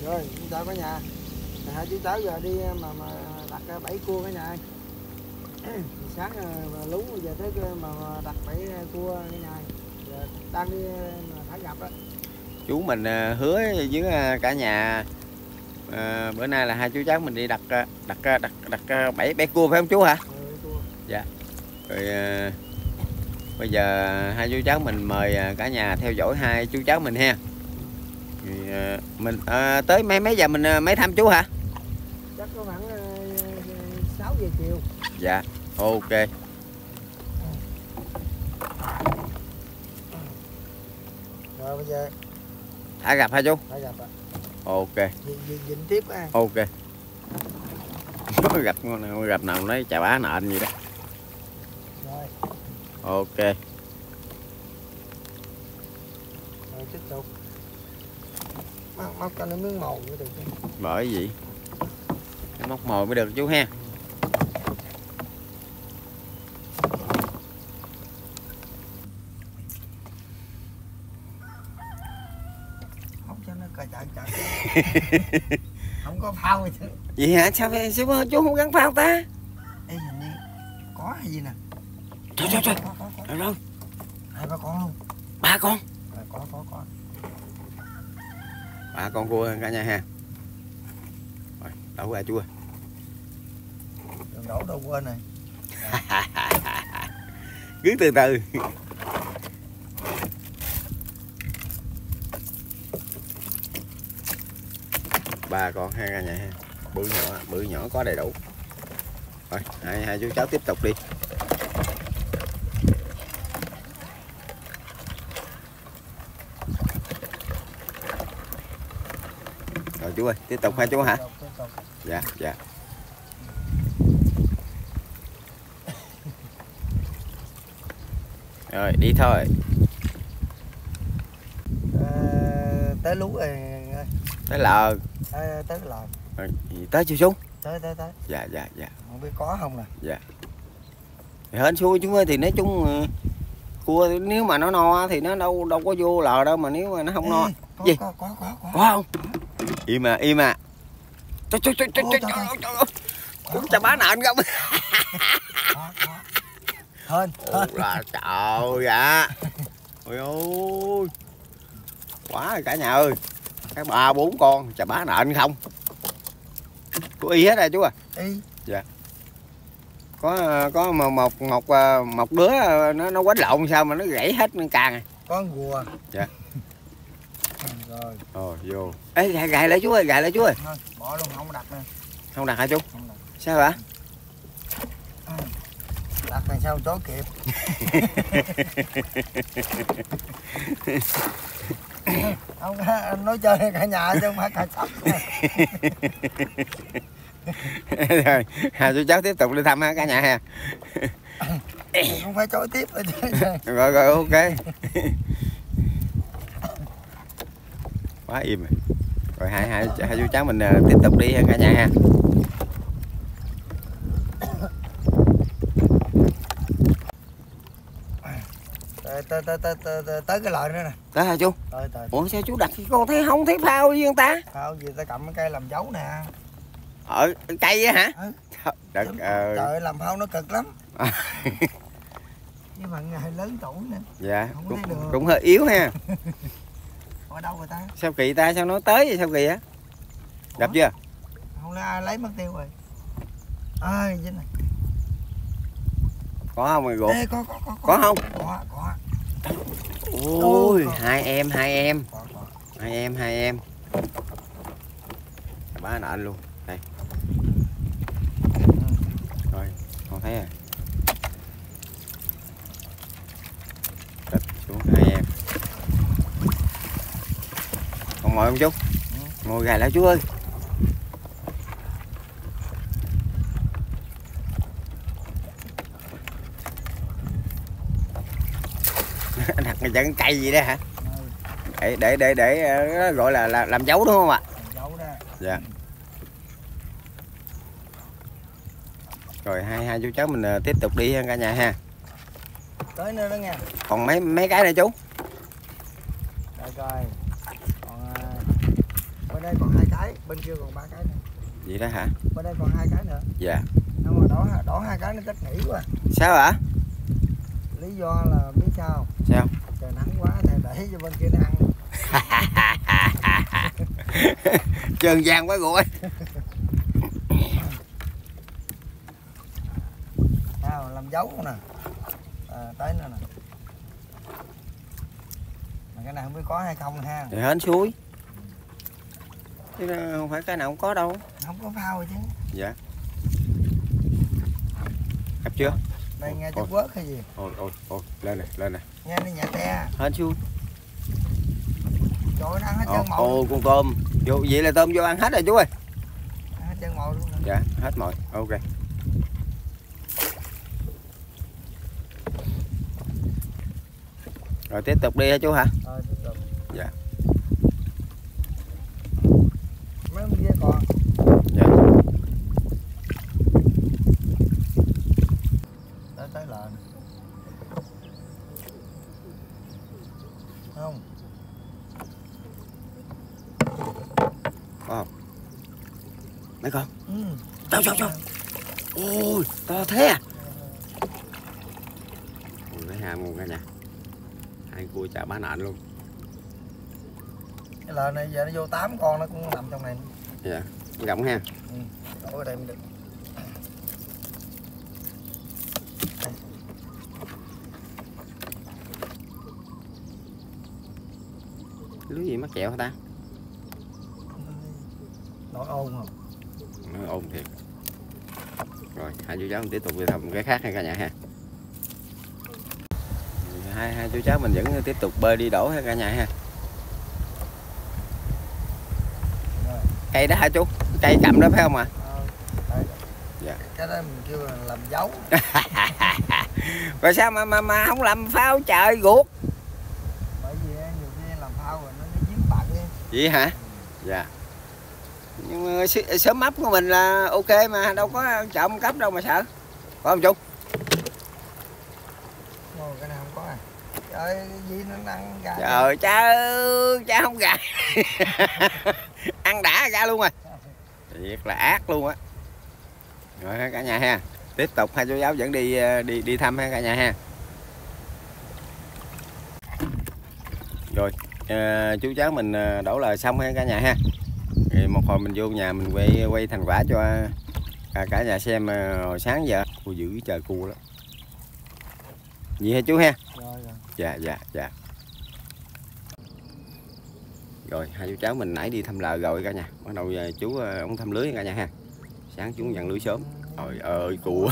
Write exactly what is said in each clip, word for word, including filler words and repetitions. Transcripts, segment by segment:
Rồi, xin chào cả nhà. Hai chú cháu giờ đi mà mà đặt bẫy cua cả nhà ơi. Sáng mà lú giờ tới mà đặt bẫy cua cả nhà. Giờ đang đi thả gặp đó. Chú mình hứa với cả nhà à, bữa nay là hai chú cháu mình đi đặt đặt đặt đặt, đặt bẫy bẫy cua phải không chú hả? Ừ, cua. Dạ. Rồi à, bây giờ hai chú cháu mình mời cả nhà theo dõi hai chú cháu mình ha. Thì, à, mình à, tới mấy mấy giờ mình mấy thăm chú hả? Chắc có khoảng sáu giờ chiều. Dạ. Ok. Rồi bây giờ Thả gặp hả chú? thả gặp ạ. Ok. Dịnh tiếp á. Ok. gặp gặp nào nói chà bá nện gì đó. Rồi. Ok. Rồi tiếp tục. Móc, móc cho nó miếng mồi mới được. Bởi gì? Cái móc mồi mới được chú ha. Móc cho nó cà chợ chợ. Không có phao gì. Vậy hả? Sao, sao chú không gắn phao ta? Ê, hình như có hay gì nè. Trời trời trời. Có, có, có. Đâu đâu? Hai ba con luôn. Ba con. À, có có có. Ba con cua cả nhà ha. Rồi, đổ ra chú ơi. Đừng đổ đâu quên này. Cứ từ từ. Ba con ha cả nhà ha. Bự nhỏ, bự nhỏ có đầy đủ. Rồi, hai, hai chú cháu tiếp tục đi. Rồi chú ơi, tiếp tục ha chú hả? Dạ, dạ. Rồi, đi thôi. À, tới lú rồi. Tới lờ. Tới, tới lờ. Rồi, tới chưa chú? Tới tới tới. Dạ, dạ, dạ. Không biết có không nè. Dạ. Thì hên xui chú ơi, thì nói chung cua nếu mà nó no thì nó đâu đâu có vô lờ đâu, mà nếu mà nó không no. Ê, có, gì? Có, có, có, có. Có không? Im à, im à. Trời trời trời trời trời trời. Cũng chà bá nện không? Hên, hên. Là trời dạ. Ôi ôi. Quá rồi cả nhà ơi. Cái ba bốn con chà bá nện không? Có y hết rồi chú à? Y. Dạ. Có có một một một một đứa nó nó quánh lộn sao mà nó gãy hết càng. Có con rùa. Dạ. Rồi. Ồ vô. Ê gài, gài lại chú ơi, gài lại chú ơi. Thôi, bỏ luôn không đặt nè. Không đặt hả chú? Không đặt. Sao hả? Đặt làm sao chó kịp. Không nói chơi cả nhà chứ không phải cả sóc. Rồi, hai chú cháu tiếp tục đi thăm ha cả nhà ha. Không phải chối tiếp rồi chứ. Rồi rồi ok. Quá im rồi. Rồi hai hai hai chú cháu mình uh, tiếp tục đi ha cả nhà ha. Tới tới tới tới tới cái lợi nữa nè. Tới hả chú? Tới tới. Ủa sao chú đặt con thấy không thấy phao gì người ta? Phao gì ta cầm cái cây làm dấu nè. Ở cây á hả? Ừ. Đất ơi. Trời ơi, làm phao nó cực lắm. Nhưng mà ngày lớn tuổi nè. Dạ, không cũng, thấy được. cũng hơi yếu ha. Ở đâu rồi ta? Sao kỳ ta, sao nói tới vậy, sao kỳ á? Gặp chưa? Không lẽ ai lấy mất tiêu rồi. Ơi, dính này. Có không người ruột? Ê, có, có, có, có không? Có, có. Ôi, có. hai em, hai em. Có, có. Hai em, hai em. Bá nện luôn. Đây. Rồi, con thấy rồi. Đập xuống hai em. Con ngồi không chú? Ừ. Ngồi gài lại chú ơi. Đặt cái chân cây gì đó hả? Ừ. Để để để để gọi là, là làm dấu đúng không ạ? Làm dấu đó. Dạ. Rồi hai hai chú cháu mình tiếp tục đi cả nhà ha. Tới nữa đó nha. Còn mấy mấy cái này chú? Đây coi. Còn bên đây còn hai cái cái, bên kia còn ba cái nữa. Vậy đó hả? Bên đây còn hai cái nữa. Dạ. Nó mà đổ đổ hai cái nó chắc nghỉ quá. Sao hả? Lý do là biết sao? Sao? Trời nắng quá thì để cho bên kia nó ăn. Trơn gian quá rồi. Nào, làm dấu nè. À, tới nữa nè. Mà cái này không biết có hay không ha. Thì hến suối. Chứ không phải cái nào không có đâu. Không có phao rồi chứ. Dạ. Gặp chưa? Đây nghe Ôi, chắc vớt hay gì? Ôi ôi ôi, lên nè, lên nè. Nghe nó nhẹ te. Hến suối. Trời ơi, nó ăn hết Ồ, trơn mồi. ồ, con tôm. Vô, vậy là tôm vô ăn hết rồi chú ơi. Ăn hết trơn mồi luôn nè. Dạ, hết mọi. Ok. Rồi tiếp tục đi hả chú hả? Rồi, tiếp tục. Dạ. Mấy con kia còn. Dạ. Tới tới lợn. Không. Có không? Mấy con. Ừ. Sao sao sao? Ôi, to thế à? Ôi, cái ham luôn cả nhà. Hai cua chả bán nện luôn. Cái lợn này giờ nó vô tám con nó cũng nằm trong này. Dạ, rộng ha. Ừ. Đổ ở đây mới được. Lưới gì mắc kẹo hả ta? Nổi ôn không? Nó ồn thiệt. Rồi, hai chú cháu mình tiếp tục đi thăm cái khác ha cả nhà ha. Hai hai chú cháu mình vẫn tiếp tục bơi đi đổ ha cả nhà ha. Rồi. Cây đó hả chú? Cây cầm đó phải không ạ? À? Đây. Dạ. Cái đó mình kêu là làm dấu. Rồi sao mà mà mà không làm phao trời ruột? Bởi vì nhiều khi làm phao rồi nó dính bặn đi. Vậy hả? Dạ. Nhưng mà sớm ấp của mình là ok mà, đâu có trộm cắp đâu mà sợ. Phải không chú? Ồ, cái này không có à. Trời ơi, cái gì nó ăn gà. Trời cha ơi, cha không gà. Ăn đã ra luôn rồi. Thiệt là ác luôn á. Rồi cả nhà ha. Tiếp tục hai chú giáo vẫn đi đi đi thăm ha cả nhà ha. Rồi à, chú cháu mình đổ lời xong ha cả nhà ha. Thì một hồi mình vô nhà mình quay quay thành quả cho cả, cả nhà xem hồi sáng giờ. Ôi dữ trời cua đó. Vậy hả chú ha? Rồi, rồi. Dạ dạ dạ. Rồi hai chú cháu mình nãy đi thăm lờ rồi cả nhà. Bắt đầu giờ chú ông thăm lưới cả nhà ha. Sáng chú dặn lưới sớm. Trời ơi cua.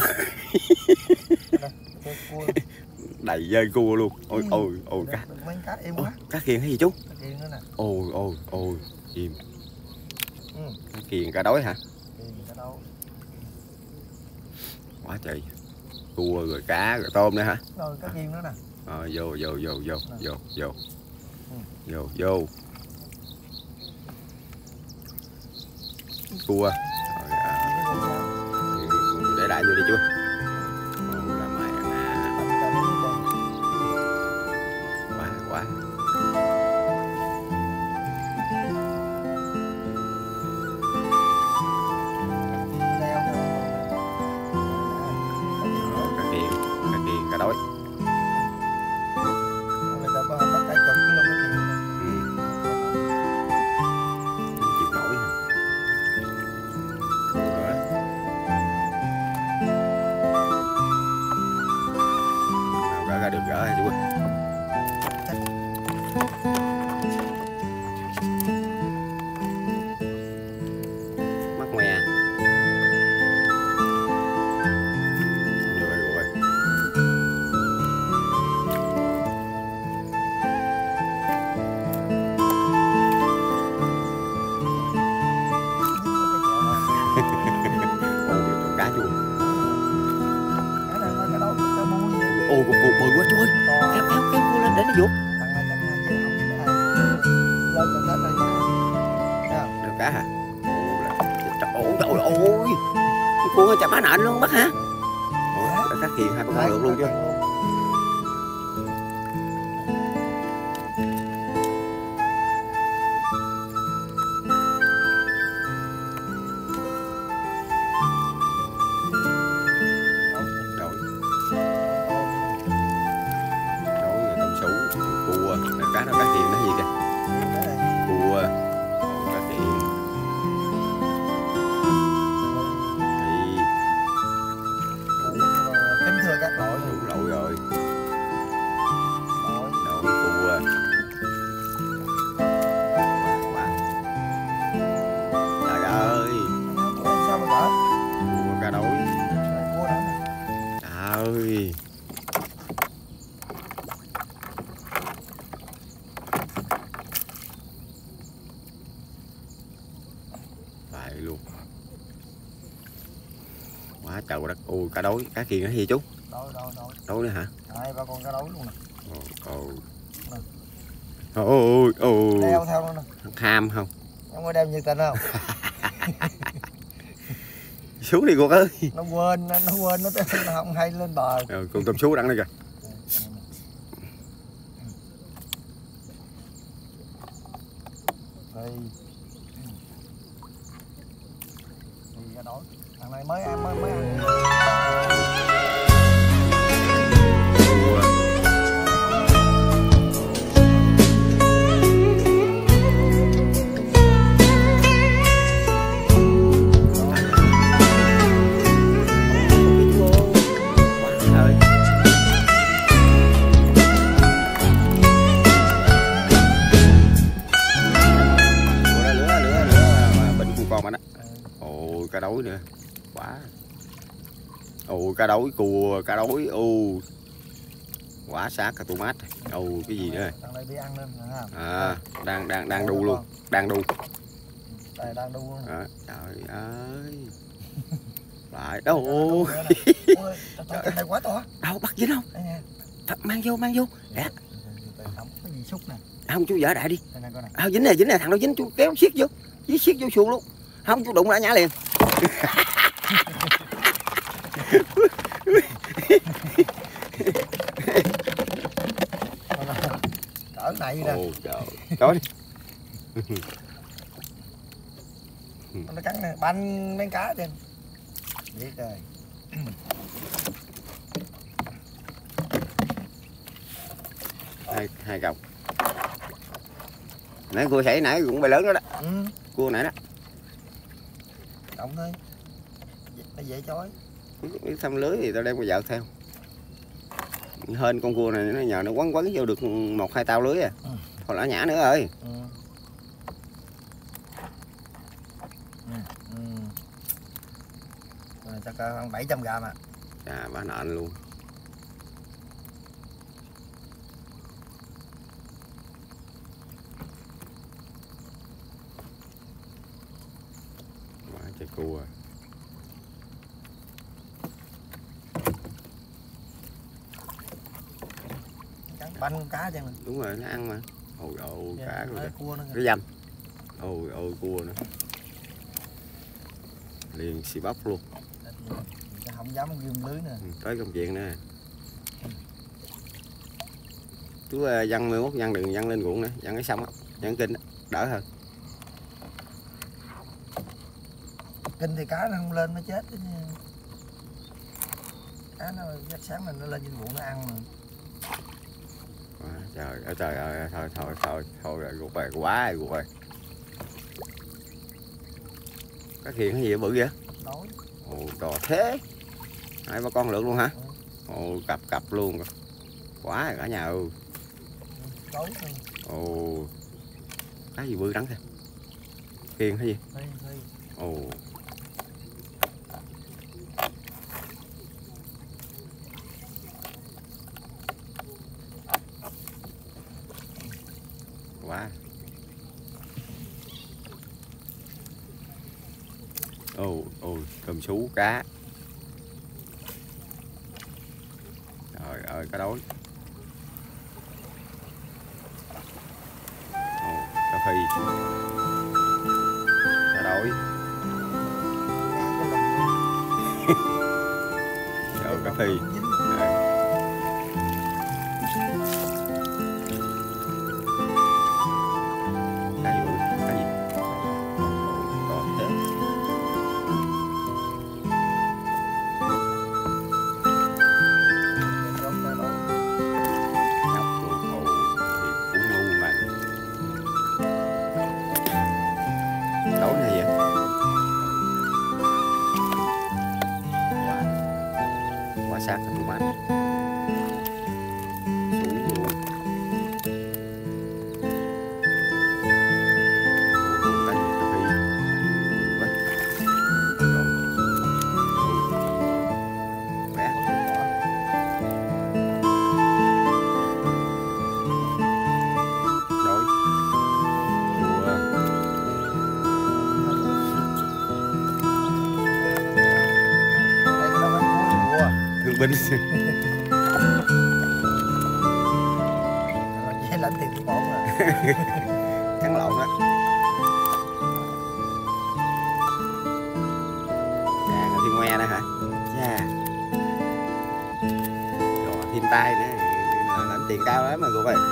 Đây, cua. Đầy dơi cua luôn. Ôi ôi ôi cá. Mấy cá im quá. Cá kiền hay gì chú? Cá kiền nữa nè. Ôi ôi ôi im. Ừ. Cá kiền cá đối hả? Kiền cá đâu? Quá trời. Cua rồi cá rồi tôm nữa hả? Rồi cá kiền nữa nè. Ờ, vô vô vô vô vô vô Ừ. vô vô cua. Rồi, à, để đại vô đi chú. Ồ, là mày à. Quá quá. Ờ, cá kiền cá kiền cá đối. Được gỡ hay chú ơi. Mắc ngoe. Rồi rồi. Ôi cá chú. Ôi cục cục bự quá chú ơi. Kéo kéo kéo cua lên để nó vuột. Được cá hả? Ôi trời ơi ôi. Cua chả bá nện luôn bắt hả? Ôi cá kiền hai con được luôn chứ. Trời luôn. Quá trời đất. Ôi cá đối, cá kiền hả gì chú? Đối, đối, đối. Đối nữa hả? Đấy, ba con cá đối luôn nè. Ồ, ồ. Ôi, ôi. Đeo theo luôn nè. Ham không? Không có đeo nhiệt tình không? Xuống đi cô ơi. Nó quên, nó quên, nó, nó không hay lên bờ. Rồi, con tôm sú đắng đây kìa. Đây. Đi ra đó. Thằng này mới ăn, mới, mới ăn. Cá đối nữa quá. Ồ cá đối cua, cá đối ô quá sát cả tomat. Ồ cái gì nữa Thằng này đi ăn lên hả? À đang đang đang đu luôn, đang đu. Đây đang đu luôn. À, trời ơi. Lại đâu. Ôi trời này quá to. Đâu bắt dính không? Đây nè. Mang vô mang vô. Nè. Cái gì xúc nè. Không chú vợ đại đi. Đây nè coi nè. À, dính nè dính nè, thằng nó dính chú kéo siết vô. Với siết vô xuồng luôn. Không chú đụng đã nhả liền. Cỡ này nè. Ồ trời. Đó đi. Nó cắn nè, banh mấy cá trên. Biết rồi. Hai hai cọc. Nãy cua sảy nãy cũng bè lớn đó đó. Ừ. Cua nãy đó. Động thôi. Nó dễ chói. Xăm lưới thì tao đem con vợ theo. Hên con cua này nó nhờ nó quấn quấn vô được một hai tao lưới à. Ừ. Còn lỡ nhả nữa rồi. Ừ. Ừ. Ừ. Rồi, chắc khoảng bảy trăm gram à. À bà nện luôn. Quá trời cua. Banh cá chứ. Đúng rồi nó ăn mà. Ôi ôi dạ, cá rồi. Cua nữa. Cái dăm. Ôi ôi cua nữa. Liền xì bắp luôn. Không dám ghim lưới nè. Ừ, tới công chuyện nè. Chú uh, văng mười mốt văng đừng văng lên ruộng nữa, văng cái sông á, văng kinh đó, đỡ hơn. Kinh thì cá nó không lên nó chết. Cá nó sáng mình nó lên trên ruộng nó ăn mà. À, trời ơi trời ơi thôi thôi thôi thôi rồi ruột rồi quá rồi ruột rồi. Cá khiền cái gì bự vậy? Đối. Ồ to thế. Hai ba con lượt luôn hả? Ừ. Ồ cặp cặp luôn. Quá rồi cả nhà ơi. Đối. Ồ. Cái gì bự đắng thế? Khiền hay gì? Thi, thi. Ồ. Quá. Ồ ồ cơm sú cá. Trời ơi cá đối. Ồ cá phi. Cá đối. Trời cá phi. À. Sát của bạn xuống luôn. binh. Rồi lãnh tiền của bọn mà. Cắn lộn đó. Dạ, còn thêm ngoe nữa hả? Dạ. Rồi thêm tay nữa, lãnh tiền cao lắm mà cô ơi.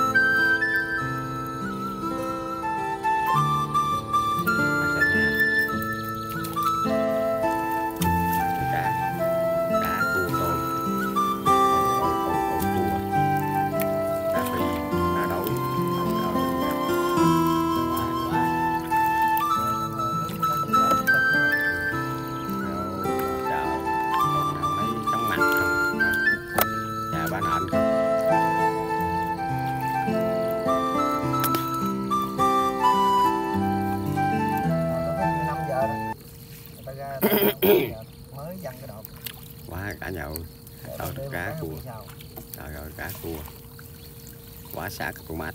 Mới dằn cái đột quá cả nhậu tao cá cua trời ơi cá cua quá xả cái mát.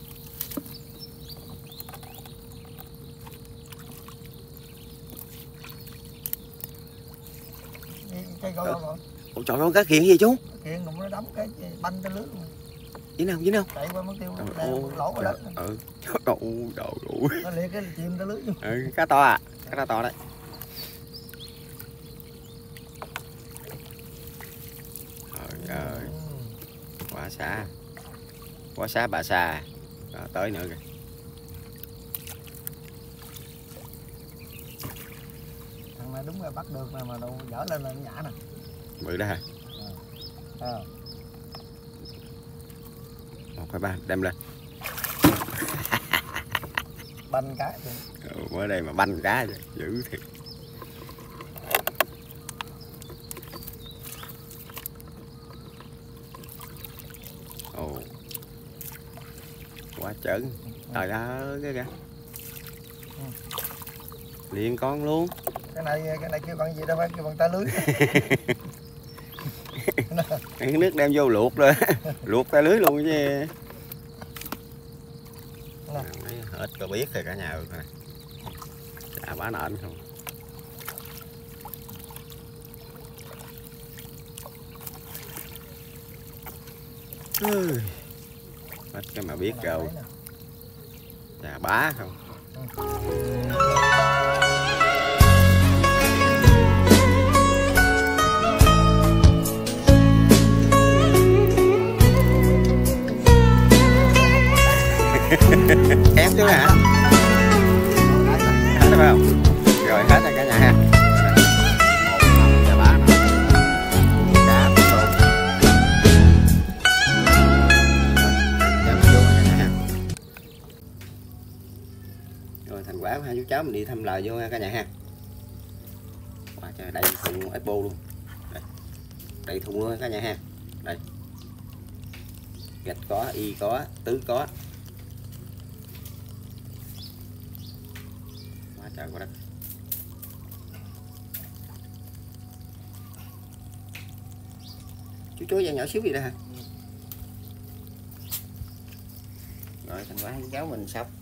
Cây gọi rồi. Ôi trời ơi cá kiện gì chú? Kiện cũng nó đóng cái banh cái lưới luôn. Dưới nào dưới nào? Chạy qua mất tiêu Ô, lỗ rồi đó. Ừ. Trời ơi. Nó liệt cái chìm cái lưới luôn. Ừ, cá to à, cá to đấy. Trời ơi. Quá xa. Quá xa bà xa. Rồi, tới nữa kìa. Thằng này đúng là bắt được mà mà đâu dở lên là nhả nè. Bự đó hả? À. Một hai ba đem lên. Banh cá vậy. Ừ, ở đây mà banh cá vậy, dữ thiệt. Ồ. Quá trơn. Trời ơi cái kìa. Liền con luôn. Cái này cái này kêu bằng gì đâu phải kêu bằng tay lưới. Cái nước đem vô luộc rồi. Luộc tay lưới luôn chứ. Hết có biết rồi cả nhà rồi. Chà bá nện không. Ừ. Hết cái mà biết rồi. Chà bá không. Ép chứ hả? Hết phải không? Rồi hết rồi cả nhà ha. Chà bá nè. Cá tôm. Rồi thành quả của hai chú cháu mình đi thăm lời vô cả nhà ha. Wow, trời, đầy thùng Expo luôn. Đây. Đầy thùng luôn cả nhà ha. Đây. Gạch có, y có, tứ có. Quá trời quá đất. Chú chuối da nhỏ xíu gì đó hả? Rồi thành quả cháu mình sắp